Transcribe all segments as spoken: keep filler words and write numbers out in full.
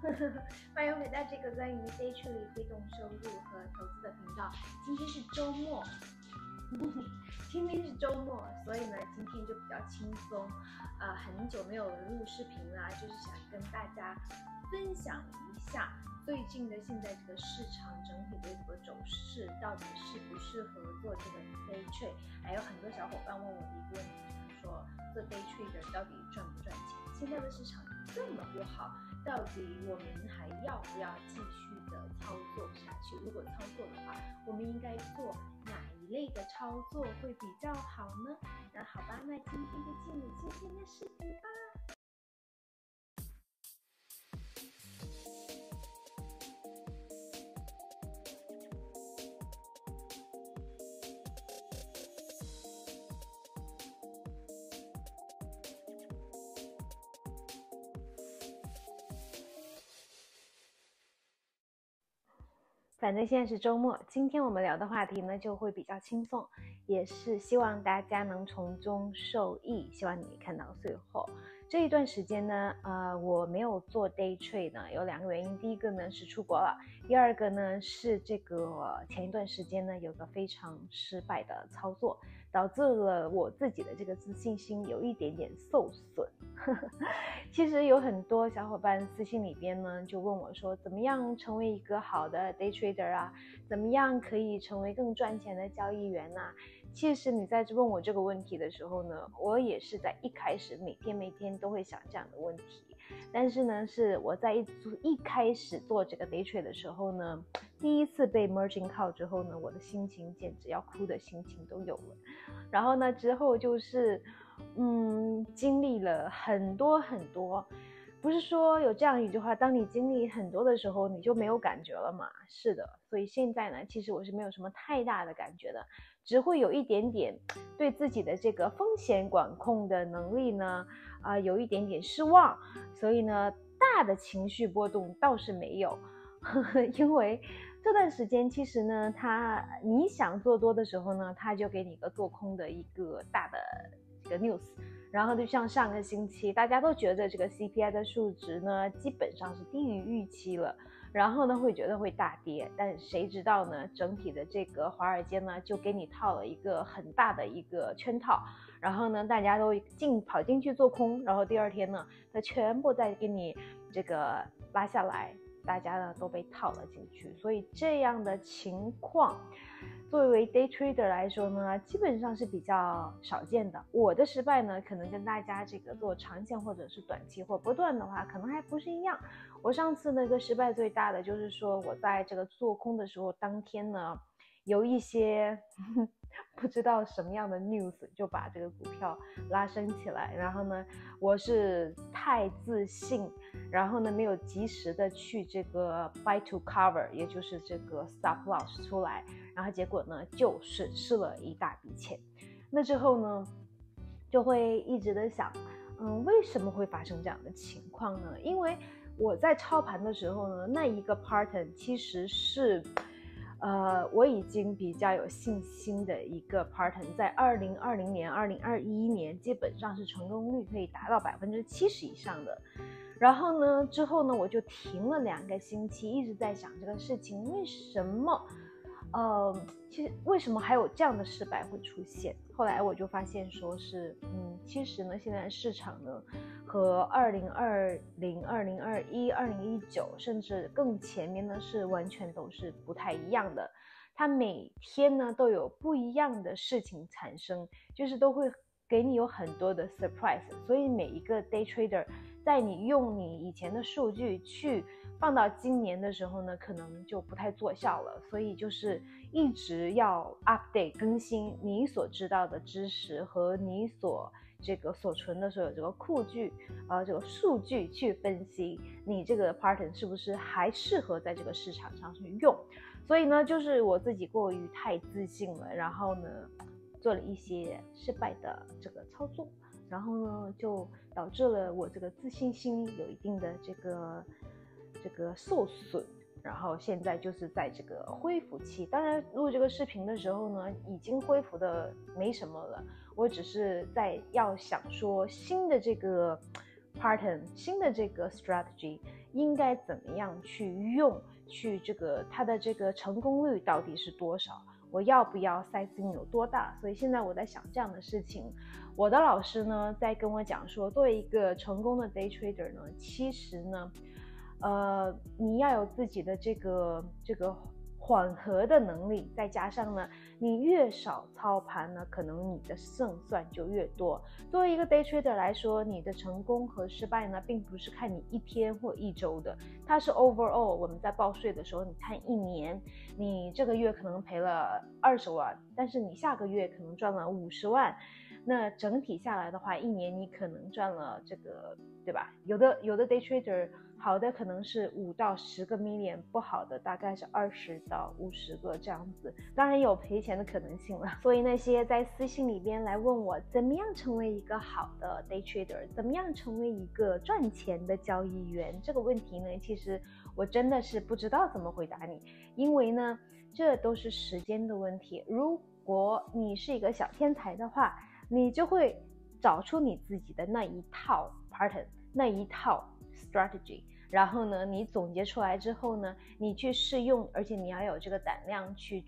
欢迎回到这个关于 day trade 被动收入和投资的频道。今天是周末，今天是周末，所以呢，今天就比较轻松。呃，很久没有录视频啦，就是想跟大家分享一下最近的现在这个市场整体的这个走势，到底适不适合做这个 day trade？ 还有很多小伙伴问我的一个问题，就是说做 day trade 的到底赚不赚钱？现在的市场这么不好，到底我们还要不要继续的操作下去？如果操作的话，我们应该做哪一类的操作会比较好呢？那好吧，那今天就进入今天的视频吧。反正现在是周末，今天我们聊的话题呢就会比较轻松，也是希望大家能从中受益，希望你看到最后。这一段时间呢，呃，我没有做 day trade 呢，有两个原因，第一个呢是出国了，第二个呢是这个前一段时间呢有个非常失败的操作，导致了我自己的这个自信心有一点点受损。其实有很多小伙伴私信里边呢就问我说，怎么样成为一个好的 day trader 啊，怎么样可以成为更赚钱的交易员啊。其实你在问我这个问题的时候呢，我也是在一开始每天每天都会想这样的问题，但是呢是我在一一开始做这个 day trade 的时候呢，第一次被 margin call 之后呢，我的心情简直要哭的心情都有了。然后呢之后就是嗯，经历了很多很多，不是说有这样一句话，当你经历很多的时候你就没有感觉了嘛？是的，所以现在呢其实我是没有什么太大的感觉的，只会有一点点对自己的这个风险管控的能力呢啊、呃、有一点点失望，所以呢大的情绪波动倒是没有。呵呵，因为这段时间其实呢他你想做多的时候呢，他就给你一个做空的一个大的这个 news， 然后就像上个星期大家都觉得这个 C P I 的数值呢基本上是低于预期了，然后呢会觉得会大跌，但谁知道呢整体的这个华尔街呢就给你套了一个很大的一个圈套，然后呢大家都进跑进去做空，然后第二天呢它全部再给你这个拉下来，大家呢都被套了进去。所以这样的情况作为 day trader 来说呢基本上是比较少见的。我的失败呢可能跟大家这个做长线或者是短期或波段的话可能还不是一样。我上次那个失败最大的就是说我在这个做空的时候，当天呢有一些呵呵不知道什么样的 news 就把这个股票拉升起来，然后呢我是太自信，然后呢没有及时的去这个 buy to cover， 也就是这个 stop loss 出来，然后结果呢就损失了一大笔钱。那之后呢就会一直的想嗯，为什么会发生这样的情况呢？因为我在操盘的时候呢，那一个 pattern 其实是呃，我已经比较有信心的一个 pattern， 在二零二零年、二零二一年基本上是成功率可以达到百分之七十以上的。然后呢，之后呢，我就停了两个星期，一直在想这个事情，为什么？呃，其实为什么还有这样的失败会出现？后来我就发现说是，嗯，其实呢，现在市场呢和二零二零、二零二一、二零一九，甚至更前面呢是完全都是不太一样的。它每天呢都有不一样的事情产生，就是都会给你有很多的 surprise， 所以每一个 day trader 在你用你以前的数据去放到今年的时候呢，可能就不太奏效了。所以就是一直要 update 更新你所知道的知识和你所这个所存的所有这个库据呃这个数据去分析你这个 pattern 是不是还适合在这个市场上去用。所以呢就是我自己过于太自信了，然后呢做了一些失败的这个操作，然后呢就导致了我这个自信心有一定的这个这个受损，然后现在就是在这个恢复期。当然录这个视频的时候呢已经恢复的没什么了，我只是在要想说新的这个 pattern 新的这个 strategy 应该怎么样去用，去这个它的这个成功率到底是多少，我要不要 sizing 有多大。所以现在我在想这样的事情。我的老师呢在跟我讲说，作为一个成功的 day trader 呢，其实呢呃，你要有自己的这个这个缓和的能力，再加上呢你越少操盘呢，可能你的胜算就越多。作为一个 day trader 来说，你的成功和失败呢并不是看你一天或一周的，它是 overall。 我们在报税的时候，你看一年，你这个月可能赔了二十万，但是你下个月可能赚了五十万，那整体下来的话，一年你可能赚了这个，对吧？有的有的 day trader 好的可能是五到十个 million， 不好的大概是二十到五十个这样子，当然有赔钱的可能性了。所以那些在私信里边来问我怎么样成为一个好的 day trader， 怎么样成为一个赚钱的交易员，这个问题呢，其实我真的是不知道怎么回答你，因为呢这都是时间的问题。如果你是一个小天才的话，你就会找出你自己的那一套 pattern， 那一套 strategy， 然后呢你总结出来之后呢，你去试用，而且你要有这个胆量去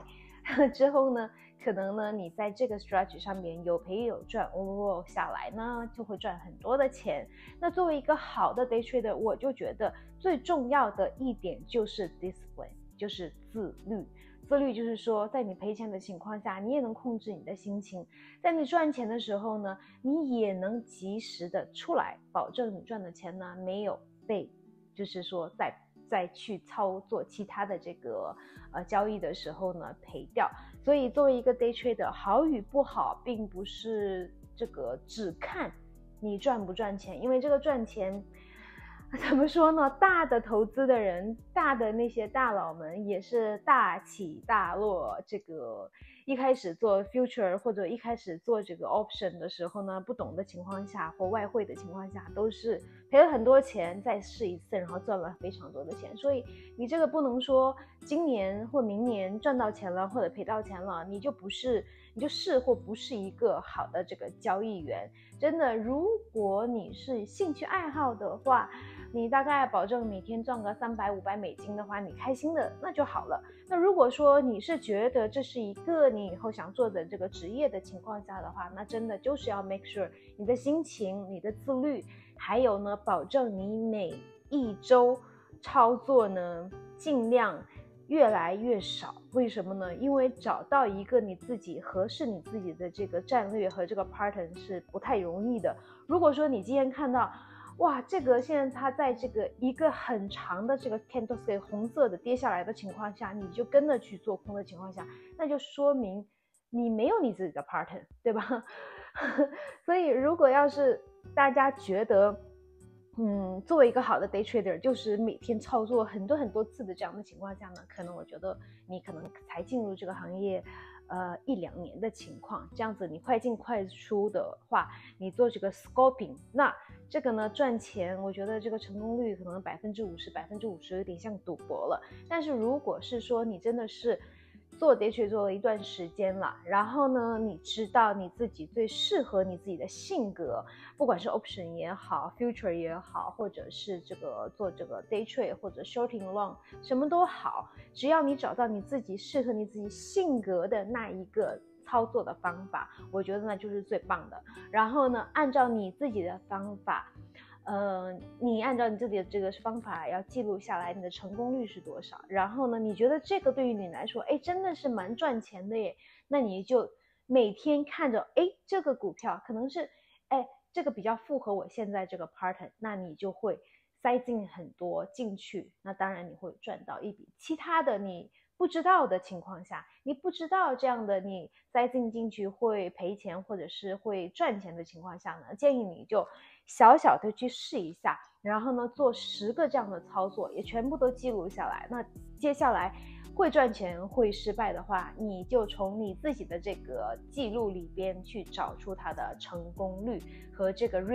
try 之后呢，可能呢你在这个 strategy 上面有赔有赚， overall 下来呢就会赚很多的钱。那作为一个好的 day trader， 我就觉得最重要的一点就是 discipline， 就是自律。自律就是说，在你赔钱的情况下，你也能控制你的心情；在你赚钱的时候呢，你也能及时的出来，保证你赚的钱呢没有被，就是说再再去操作其他的这个呃交易的时候呢赔掉。所以作为一个 day trader， 好与不好，并不是这个只看你赚不赚钱，因为这个赚钱。怎么说呢？大的投资的人，大的那些大佬们也是大起大落。这个一开始做 future 或者一开始做这个 option 的时候呢，不懂的情况下或外汇的情况下，都是赔了很多钱，再试一次，然后赚了非常多的钱。所以你这个不能说今年或明年赚到钱了或者赔到钱了，你就不是，你就是或不是一个好的这个交易员。真的，如果你是兴趣爱好的话，你大概保证每天赚个三百五百美金的话，你开心的那就好了。那如果说你是觉得这是一个你以后想做的这个职业的情况下的话，那真的就是要 make sure 你的心情、你的自律，还有呢，保证你每一周操作呢尽量越来越少。为什么呢？因为找到一个你自己合适你自己的这个战略和这个 pattern 是不太容易的。如果说你今天看到哇，这个现在它在这个一个很长的这个 candlestick 红色的跌下来的情况下，你就跟着去做空的情况下，那就说明你没有你自己的 pattern， 对吧？所以如果要是大家觉得嗯，作为一个好的 day trader， 就是每天操作很多很多次的这样的情况下呢，可能我觉得你可能才进入这个行业呃一两年的情况，这样子你快进快出的话，你做这个 scalping， 那这个呢赚钱，我觉得这个成功率可能百分之五十，百分之五十有点像赌博了。但是如果是说你真的是做 day trade 做了一段时间了，然后呢你知道你自己最适合你自己的性格，不管是 option 也好 future 也好，或者是这个做这个 day trade 或者 shorting long 什么都好，只要你找到你自己适合你自己性格的那一个操作的方法，我觉得那就是最棒的。然后呢按照你自己的方法呃，你按照你自己的这个方法要记录下来你的成功率是多少，然后呢你觉得这个对于你来说哎真的是蛮赚钱的耶，那你就每天看着哎这个股票可能是哎这个比较符合我现在这个 pattern， 那你就会塞进很多进去，那当然你会赚到一笔。其他的你不知道的情况下，你不知道这样的你塞进进去会赔钱或者是会赚钱的情况下呢，建议你就小小的去试一下，然后呢做十个这样的操作，也全部都记录下来。那接下来会赚钱会失败的话，你就从你自己的这个记录里边去找出它的成功率和这个 risk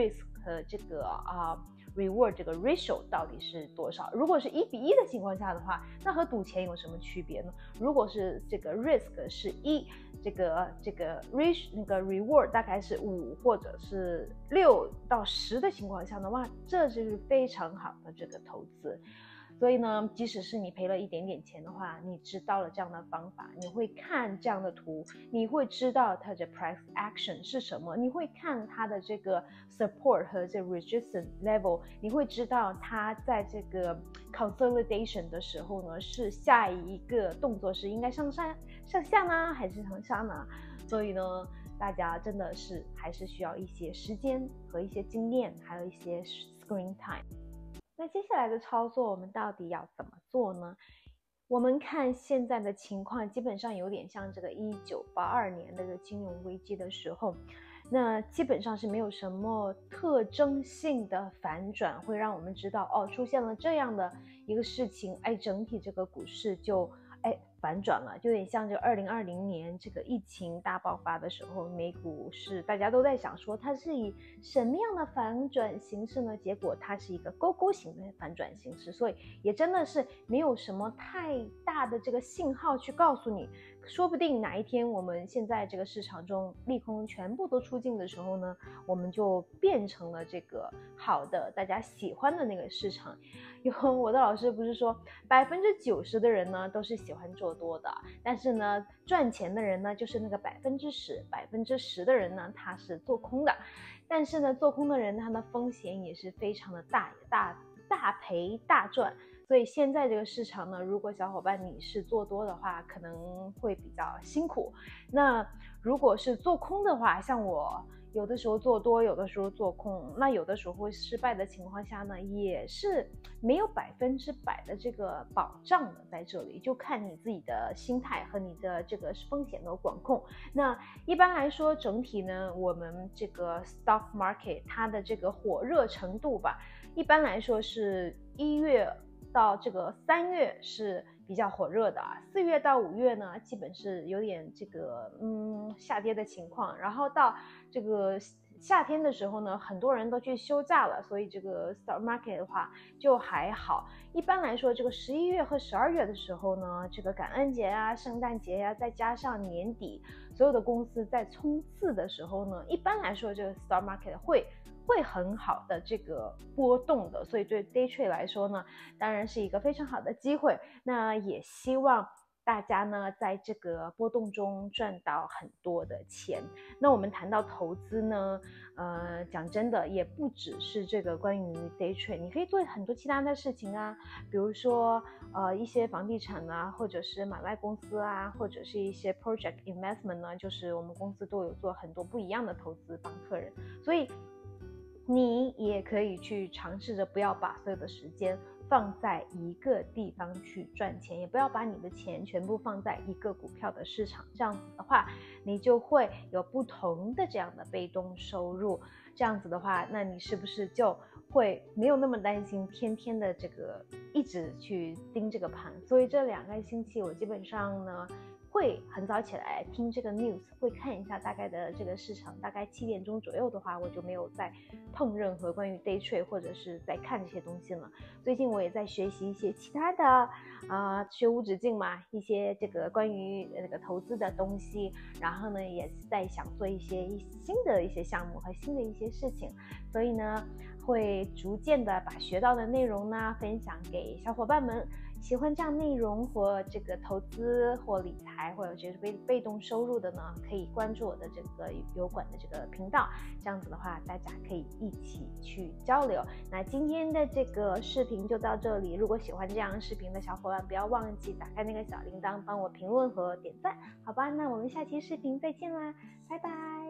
和这个啊、呃、reward 这个 ratio 到底是多少。如果是一比一的情况下的话，那和赌钱有什么区别呢？如果是这个 risk 是一，这个这个 ratio 那个 reward 大概是五或者是六到十的情况下的话，这就是非常好的这个投资。所以呢，即使是你赔了一点点钱的话，你知道了这样的方法，你会看这样的图，你会知道它的 price action 是什么，你会看它的这个 support 和这 resistance level， 你会知道它在这个 consolidation 的时候呢，是下一个动作是应该上上上下呢，还是向上呢？所以呢，大家真的是还是需要一些时间和一些经验，还有一些 screen time。那接下来的操作我们到底要怎么做呢？我们看现在的情况基本上有点像这个一九八二年的这个金融危机的时候，那基本上是没有什么特征性的反转会让我们知道哦，出现了这样的一个事情，哎，整体这个股市就哎反转了，就有点像这个二零二零年这个疫情大爆发的时候，美股是大家都在想说它是以什么样的反转形式呢？结果它是一个勾勾型的反转形式，所以也真的是没有什么太大的这个信号去告诉你，说不定哪一天我们现在这个市场中利空全部都出尽的时候呢，我们就变成了这个好的大家喜欢的那个市场。有我的老师不是说百分之九十的人呢都是喜欢做多的，但是呢赚钱的人呢就是那个百分之十，百分之十的人呢他是做空的，但是呢做空的人他的风险也是非常的大，大大赔大赚。所以现在这个市场呢，如果小伙伴你是做多的话，可能会比较辛苦。那如果是做空的话，像我有的时候做多，有的时候做空，那有的时候会失败的情况下呢，也是没有百分之百的这个保障的在这里，就看你自己的心态和你的这个风险的管控。那一般来说，整体呢，我们这个 stock market 它的这个火热程度吧，一般来说是一月到这个三月是比较火热的啊，四月到五月呢，基本是有点这个嗯下跌的情况，然后到这个夏天的时候呢，很多人都去休假了，所以这个 stock market 的话就还好。一般来说，这个十一月和十二月的时候呢，这个感恩节啊、圣诞节啊，再加上年底所有的公司在冲刺的时候呢，一般来说这个 stock market 会会很好的这个波动的，所以对 day trade 来说呢，当然是一个非常好的机会。那也希望大家呢在这个波动中赚到很多的钱。那我们谈到投资呢，呃，讲真的也不只是这个关于 day trade， 你可以做很多其他的事情啊，比如说呃一些房地产啊，或者是买卖公司啊，或者是一些 project investment 呢，就是我们公司都有做很多不一样的投资帮客人，所以你也可以去尝试着不要把所有的时间放在一个地方去赚钱，也不要把你的钱全部放在一个股票的市场，这样子的话你就会有不同的这样的被动收入，这样子的话那你是不是就会没有那么担心天天的这个一直去盯这个盘。所以这两个星期我基本上呢会很早起来听这个 news， 会看一下大概的这个市场，大概七点钟左右的话我就没有再碰任何关于 day trade 或者是在看这些东西了。最近我也在学习一些其他的啊、呃，学无止境嘛，一些这个关于那个投资的东西，然后呢也是在想做一些新的一些项目和新的一些事情，所以呢会逐渐的把学到的内容呢分享给小伙伴们。喜欢这样内容或这个投资或理财或者就是被被动收入的呢，可以关注我的这个油管的这个频道，这样子的话大家可以一起去交流。那今天的这个视频就到这里，如果喜欢这样视频的小伙伴不要忘记打开那个小铃铛帮我评论和点赞，好吧，那我们下期视频再见啦，拜拜。